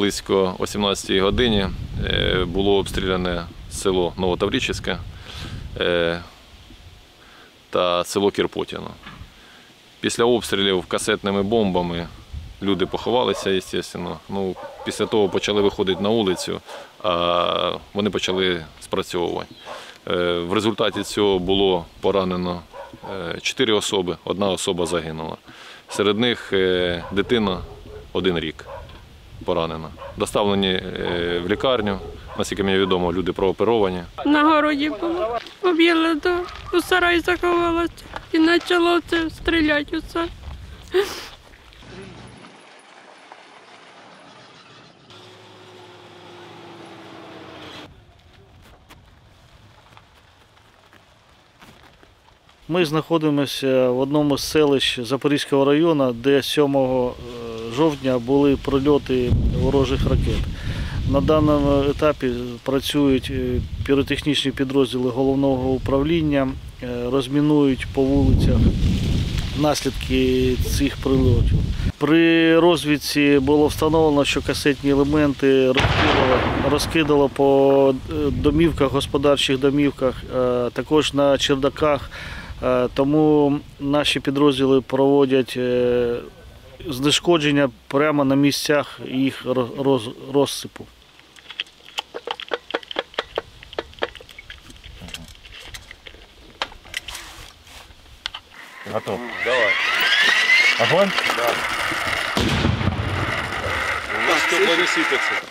близько 18-й годині було обстріляне село Новотаврическе та село Кірпотіно. Після обстрілів касетними бомбами люди поховалися, звісно. Після того почали виходити на вулицю, а вони почали спрацьовувати. В результаті цього було поранено 4 особи, 1 особа загинула. Серед них дитина 1 рік поранена. Доставлені в лікарню, наскільки мені відомо, люди прооперовані. На городі було, побігла у сарай, заховалася і почало це стріляти усе. Ми знаходимося в одному з селищ Запорізького району, де 7 жовтня були прильоти ворожих ракет. На даному етапі працюють піротехнічні підрозділи головного управління, розмінують по вулицях наслідки цих прильотів. При розвідці було встановлено, що касетні елементи розкидало по домівках, господарчих домівках, також на чердаках. Тому наші підрозділи проводять знешкодження прямо на місцях їх розсипу. Готов. Давай. Огонь? Да. У нас тепло не сыпется.